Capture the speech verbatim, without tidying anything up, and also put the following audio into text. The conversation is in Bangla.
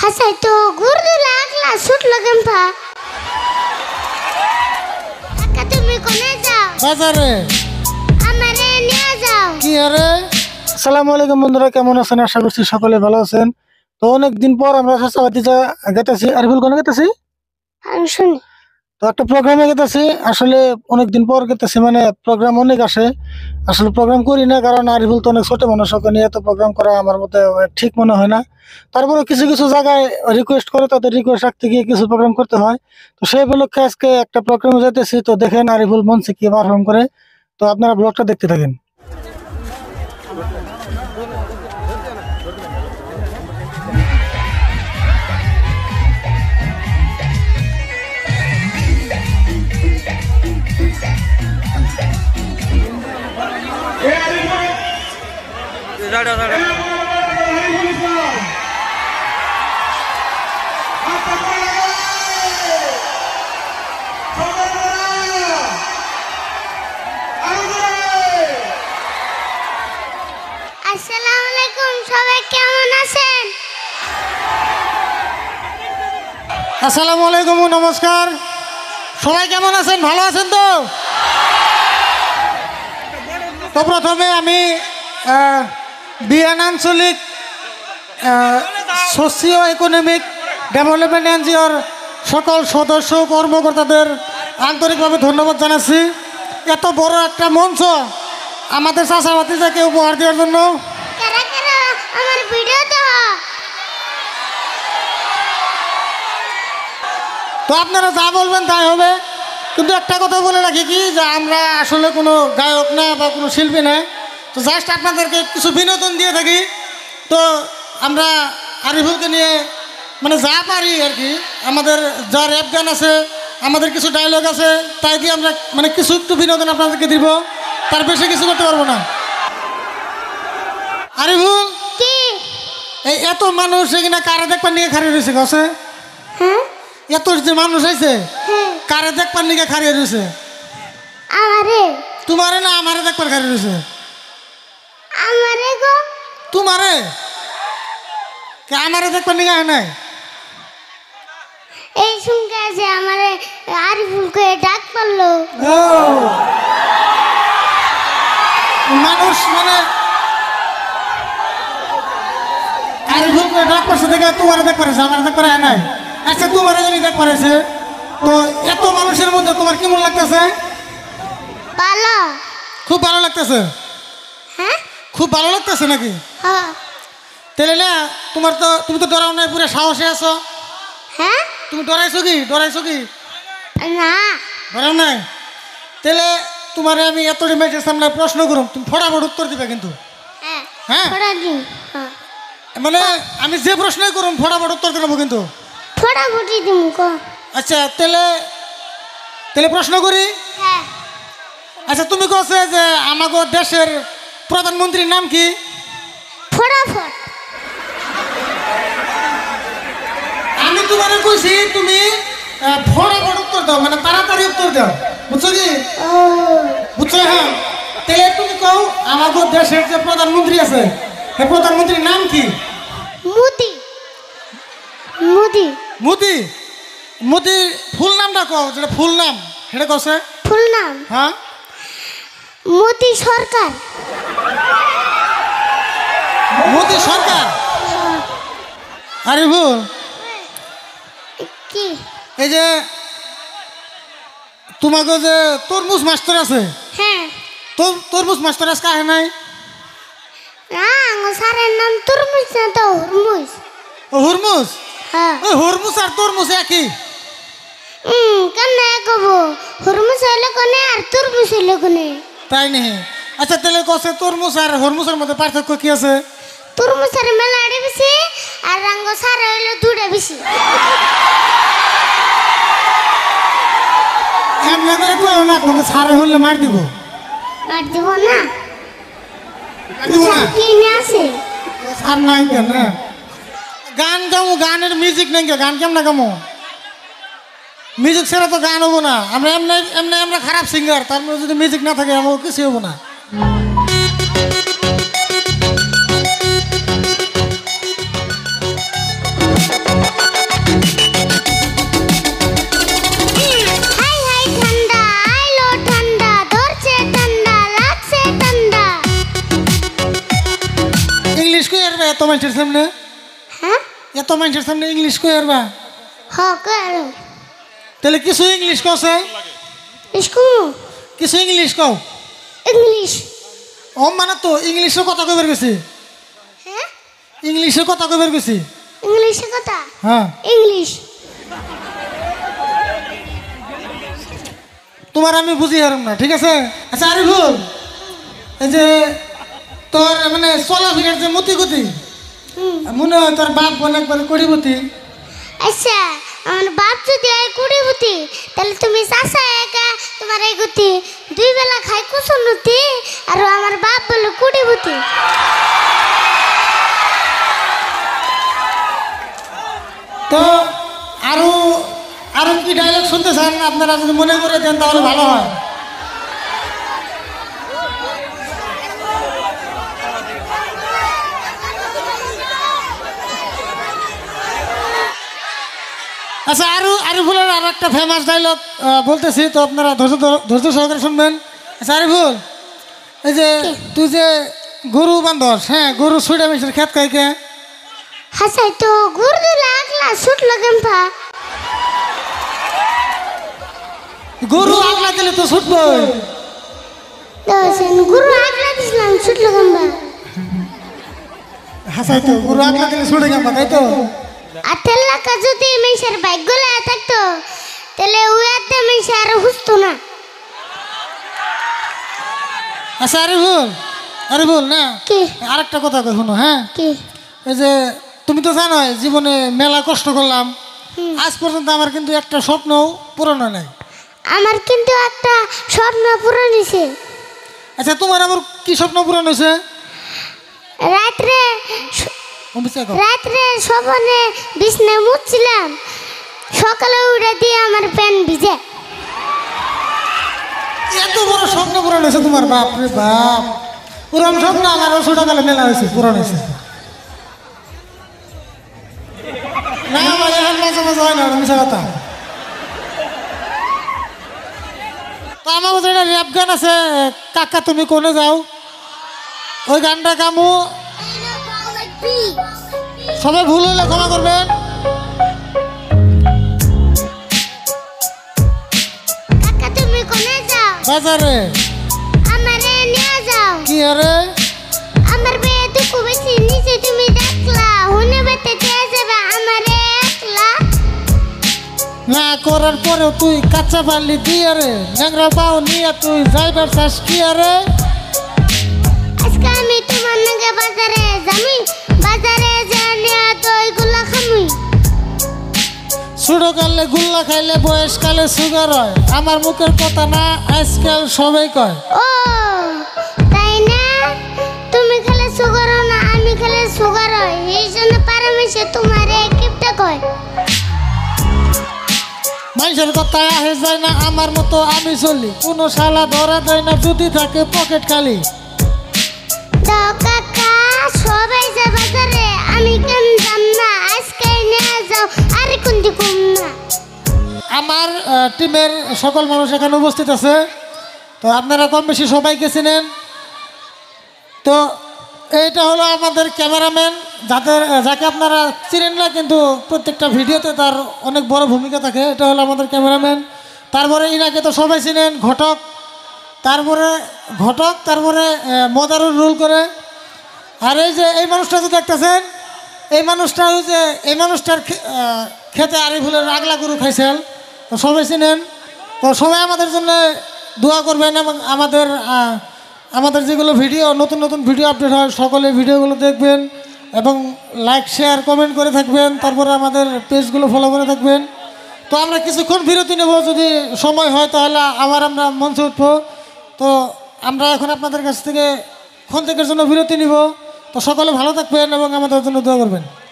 হাসাই তো গুরু লাগলা শুট লাগেন পা আকা তুমি কোনে যাও বাজারে আমারে নিয়ে যাও কি আরে আসসালামু আলাইকুম বন্ধুরা, কেমন আছেন? আশা করছি সকলে ভালো আছেন। তো অনেকদিন পর আমরা চাচাবাতিজা গেতেছি। আরিফুল কোনে গেতেছি? আমি শুনি তো একটা প্রোগ্রামে গেতেছি। আসলে অনেকদিন পর গেতেছি, মানে প্রোগ্রাম অনেক আসে। আসলে প্রোগ্রাম করি না, কারণ আরিফুল তো অনেক ছোট মানুষ, ওকে নিয়ে এত প্রোগ্রাম করা আমার মতে ঠিক মনে হয় না। তারপরে কিছু কিছু জায়গায় রিকোয়েস্ট করে, তাদের রিকোয়েস্ট রাখতে গিয়ে কিছু প্রোগ্রাম করতে হয়। তো সেই উপলক্ষে আজকে একটা প্রোগ্রামে যেতেছি। তো দেখেন আরিফুল মঞ্চে কি পারফর্ম করে। তো আপনারা ব্লগটা দেখতে থাকেন। দাঁড়া দাঁড়া আসসালামু আলাইকুম, সবাই কেমন আছেন? আসসালামু আলাইকুম, নমস্কার। সবাই কেমন আছেন? ভালো আছেন তো? তো প্রথমে আমি বিয়ান আঞ্চলিক সোশিও ইকোনমিক ডেভেলপমেন্ট এনজিওর সকল সদস্য কর্মকর্তাদের আন্তরিকভাবে ধন্যবাদ জানাচ্ছি এত বড় একটা মঞ্চ আমাদের চাচাবাতিজাকে উপহার দেওয়ার জন্য। কারা কারা আমার ভিডিও দাও? তো আপনারা যা বলবেন তাই হবে, কিন্তু একটা কথা বলে রাখি কি, যে আমরা আসলে কোনো গায়ক না বা কোনো শিল্পী না। তো জাস্ট আপনাদেরকে কিছু বিনোদন দিয়ে থাকি। তো আমরা আরিফুলকে নিয়ে মানে যা পারি আর কি, আমাদের যা র্যাপ গান আছে, আমাদের কিছু ডায়লগ আছে, তাই দিয়ে আমরা মানে কিছু একটু বিনোদন আপনাদেরকে দিব, তার বেশি কিছু করতে পারবো না। আরিফুল কি এই এত মানুষ এখানে কারে দেখবার নিয়ে খাড়িয়ে রয়েছে গছে? হ্যাঁ এত যে মানুষ আছে হ্যাঁ কারে দেখবার নিয়ে খাড়িয়ে রয়েছে? আমারে তোমারে না আমারে দেখবার খাড়িয়ে রয়েছে? আমারে গো তোমারে কে আমারে দেখবার নিয়ে আয় নাই? এই শুনকে আছে আমারে আরিফুলকে ডাক পারলো। মানুষ মানে আরিফুলকে ডাক পারছে দেখে তোমারে দেখ পারেছে, আমার দেখ পারে নাই। আচ্ছা তোমারে যদি দেখ পারেছে, তো এত মানুষের মধ্যে তোমার কেমন লাগতেছে? পালো খুব ভালো লাগতেছে? হ্যাঁ খুব ভালো লাগতেছে নাকি? হ্যাঁ তাহলে না তোমার তো, তুমি তো ডরাও নাই, পুরো সাহসে আছো। হ্যাঁ তুমি ডরাইছো কি? ডরাইছো কি? না ডরাও নাই? তাহলে তোমারে আমি এত মেয়েদের সামনে প্রশ্ন করুম, তুমি ফটাফট উত্তর দিবে কিন্তু। হ্যাঁ হ্যাঁ ফোড়া দিন হ্যাঁ মানে আমি যে প্রশ্নই করুম ফটাফট উত্তর দেবো কিন্তু। ফোড়া ফুটি দিম গো। আচ্ছা তাহলে তাহলে প্রশ্ন করি। হ্যাঁ আচ্ছা তুমি কছে যে আমাগো দেশের প্রধানমন্ত্রীর নাম কি? ফটাফট আমি তোমারে কইছি তুমি আহ, ফটাফট উত্তর দাও, মানে তাড়াতাড়ি উত্তর দাও, বুঝছো কি? ও বুঝছো? হ্যাঁ তাহলে তুমি কও আমাগো দেশের যে প্রধানমন্ত্রী আছে, সেই প্রধানমন্ত্রীর নাম কি? মুদি মুদি মোদি। মোদির ফুল নামটা কও, যেটা ফুল নাম সেটা কছে। ফুল নাম হ্যাঁ মোদি সরকার। মোদি সরকার। আরিফুল কি এই যে তোমাকে যে তরমুজ মাস্টার আছে, হ্যাঁ তোর তরমুজ মাস্টার আজকে আহে নাই? না গো স্যারের নাম তুরমুজ না তো হুরমুজ। ও হুরমুজ। হ্যাঁ ওই হুরমুজ আর তরমুজ একই? হুম কেন কব হুরমুজ হইলে কোনে আর তুরমুজ হইলে কোনে? তাই নেই? আচ্ছা তাহলে কছে তরমুজ আর হুরমুজের মধ্যে পার্থক্য কি আছে? তুরমুজের মেলাড়ি বেশি আর রাঙ্গ সার হইলে দুটা বেশি। এমনি করে কই না, তোমাকে ছাড়ে হলে মার দিব। আর দিব না দিব না? কি নিয়ে আছে? ছাড় নাই কেন? গান গামো, গানের মিউজিক নেই, গান কেমন গামো? মিউজিক ছাড়া তো গান হবো না। আমরা এমনি এমনি আমরা খারাপ সিঙ্গার, তার মধ্যে যদি মিউজিক না থাকে আমার কিছু হবো না। মানুষের সামনে হ্যাঁ এত মানুষের সামনে ইংলিশ কই আরবা হ কর তাহলে কিছু ইংলিশ কছে স্কুল কিছু ইংলিশ কও ইংলিশ ও মানে তো ইংলিশে কথা কইবার গেছি হ্যাঁ ইংলিশে কথা কইবার গেছি ইংলিশে কথা হ্যাঁ ইংলিশ তোমার আমি বুঝি হারাম না ঠিক আছে আচ্ছা আরে ভুল এই যে তোর মানে চলাফেরার যে মতি গতি হুম মনে হয় তোর বাপ বোন একবার কড়িবতী আচ্ছা আমার বাপ যদি হয় কুড়িপতি তাহলে তুমি চাষা একা তোমার এই গতি দুই বেলা খাই কুসুন্নতি আর আমার বাপ বলে কুড়িপতি তো আরো আরো কি ডায়লগ শুনতে চান আপনারা যদি মনে করে দেন তাহলে ভালো হয় আচ্ছা আরো আরিফুলের আর একটা ফেমাস ডায়লগ বলতেছি তো আপনারা ধৈর্য ধর- ধৈর্য সহকারে শুনবেন আচ্ছা আরিফুল এই যে তুই যে গরু বান্ধস হ্যাঁ গরু ছুটে মিশের খেত খাইকে হাসাই তো গুড় দিলে আগলা ছুটলো কেমপা গরু আগলা দিলে তো ছুটবো দোসেন গুরু আগলা দিছিলাম ছুটলো কেমপা হাসাই তো গরু আগলা দিলে ছুটে গেল তাই তো আর তেল্লাকা যদি মেশের বাইক গুলা থাকতো তাহলে উয়াতে মেশে আর হুসতো না আচ্ছা আরিফুল আরিফুল না কি আরেকটা কথা কই শুনো হ্যাঁ কি এই যে তুমি তো জানো জীবনে মেলা কষ্ট করলাম হুম। আজ পর্যন্ত আমার কিন্তু একটা স্বপ্নও পূরণ হয় নাই আমার কিন্তু একটা স্বপ্ন পূরণ হয়েছে আচ্ছা তোমার আবার কি স্বপ্ন পূরণ হয়েছে রাত্রে ও বুঝতে পারো? রাত্রে সবনে বিছনায় মুছছিলাম সকালে উঠে দিয়ে আমার প্যান ভিজে এত বড় স্বপ্ন পূরণ হয়েছে তোমার বাপ রে বাপ পুরান স্বপ্ন আমার ছোটকালে মেলা হয়েছে পূরণ হয়েছে না ভাই এখন মাঝে মাঝে হয় না ওটা মিশা কথা তো আমার কাছে একটা র্যাপ গান আছে কাকা তুমি কোনে যাও ওই গানটা গামু সবাই ভুল হলে ক্ষমা করবেন কাকা তুমি কোনে যাও বাজারে আমারে নিয়ে যাও কি আরে আমার মেয়ে তো খুব বেশি নিচে তুমি দেখলা হুনে বেতে দিয়ে যাবে আমারে একলা না করার পরেও তুই কাঁচা পারলি দিয়ে রে ন্যাংরা পাও নিয়ে তুই যাইবার চাস কি আরে আজকে আমি তোমার নাগে বাজারে যামি বাজারে জানিয়া দই গুলা খামুই ছোটো কালে গুল্লা খাইলে বয়সকালে সুগার হয় আমার মুখের কথা না আজকাল সবাই কয় ও তাই না তুমি খেলে সুগার না আমি খেলে সুগার হয় এই জন্য পারমেশে তোমারে কিপটা কয় মানুষের কথা আহে যায় না আমার মতো আমি চলি কোনো শালা ধরা দেয় না যদি থাকে পকেট খালি দাও কাকা সবাই যা বাজারে আমি কেন যাম না আজকে নিয়ে যাও আরে কোনটি কম না আমার আহ, টিমের সকল মানুষ এখানে উপস্থিত আছে তো আপনারা কম বেশি সবাইকে চিনেন তো এইটা হলো আমাদের ক্যামেরাম্যান যাদের যাকে আপনারা চিনেন না কিন্তু প্রত্যেকটা ভিডিওতে তার অনেক বড় ভূমিকা থাকে এটা হলো আমাদের ক্যামেরাম্যান তারপরে ইনাকে তো সবাই চিনেন ঘটক তারপরে ঘটক তারপরে আহ, মদারুর রোল করে আর এই যে এই মানুষটা যে দেখতেছেন এই মানুষটা ওই যে এই মানুষটার খে- আহ, খেতে আরিফুলের আগলা গরু খাইছেন তো সবাই চিনেন তো সবাই আমাদের জন্য দোয়া করবেন এবং আমাদের আহ, আমাদের যেগুলো ভিডিও নতুন নতুন ভিডিও আপডেট হয় সকলে ভিডিওগুলো দেখবেন এবং লাইক শেয়ার কমেন্ট করে থাকবেন তারপরে আমাদের পেজগুলো ফলো করে থাকবেন তো আমরা কিছুক্ষণ বিরতি নেব যদি সময় হয় তাহলে আবার আমরা মঞ্চে উঠবো তো আমরা এখন আপনাদের কাছ থেকে ক্ষণিকের জন্য বিরতি নিব তো সকলে ভালো থাকবেন এবং আমাদের জন্য দোয়া করবেন।